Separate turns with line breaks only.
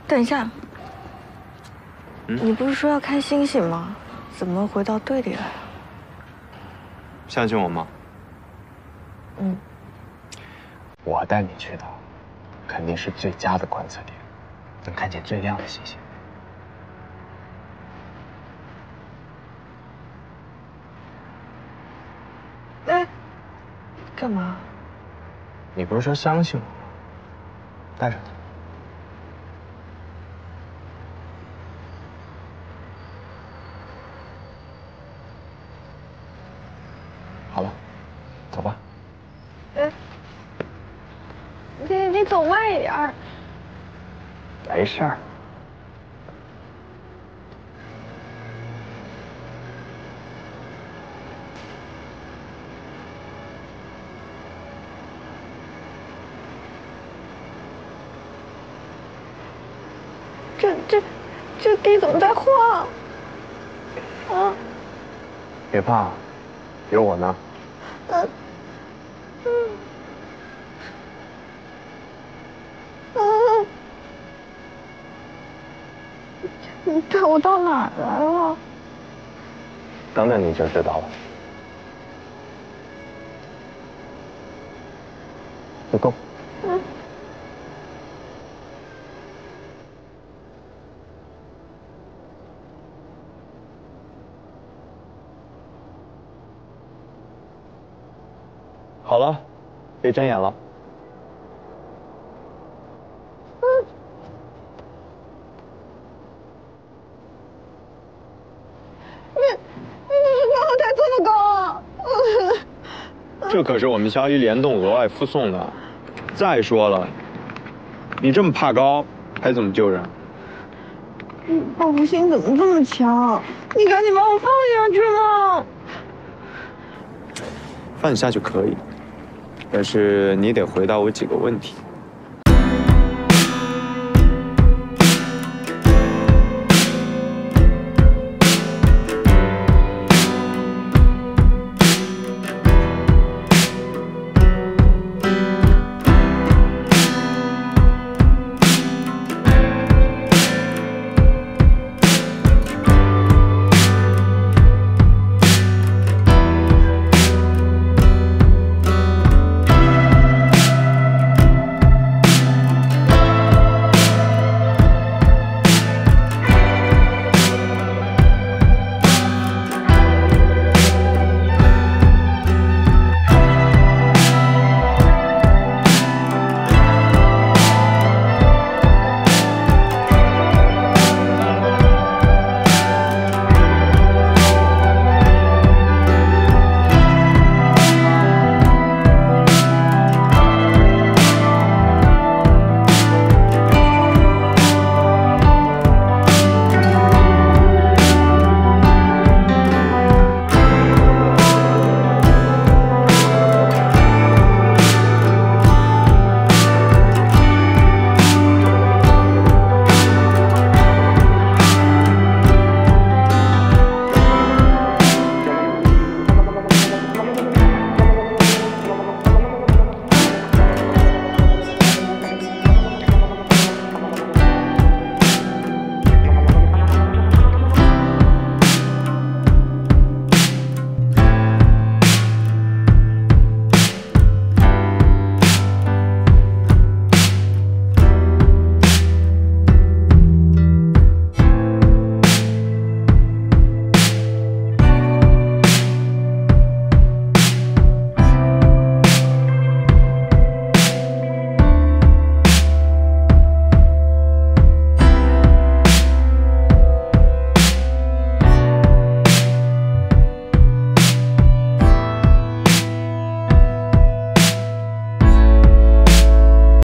等一下，你不是说要看星星吗？怎么回到队里来了？
相信我吗？
我带你去的，肯定是最佳的观测点，能看见最亮的星星。
哎，干嘛？
你不是说相信我吗？带着它。好了，走吧。
你走慢一点儿。
没事儿。
这地怎么在晃？啊！
别怕，有我呢。
你带我到哪儿来了？
等等你就知道了。别动。好了，可以睁眼了。
你怎么把我抬这么高啊？
这可是我们校医联动额外附送的。再说了，你这么怕高，还怎么救人？
报复心怎么这么强？你赶紧把我放下去嘛！
放下去可以，但是你得回答我几个问题。